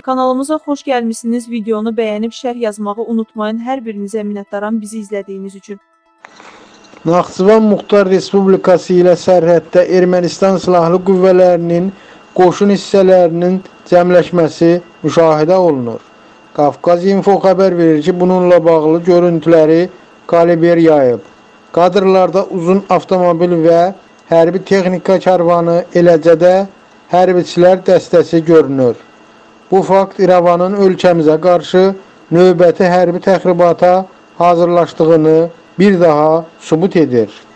Kanalımıza xoş gəlmişsiniz. Videonu bəyənib şərh yazmağı unutmayın. Hər birinizə minnətdaram bizi izlədiyiniz üçün. Naxçıvan Muxtar Respublikası ilə sərhəddə Ermənistan silahlı qüvvələrinin qoşun hissələrinin cəmləşməsi müşahidə olunur. Qafqaz Info xəbər verir ki, bununla bağlı görüntüləri Kaliber yayıb. Kadrlarda uzun avtomobil və hərbi texnika karvanı, eləcə də hərbiçilər dəstəsi görünür. Bu fakt İrəvanın ölkəmizə qarşı növbəti hərbi təxribata hazırlaşdığını bir daha sübut edir.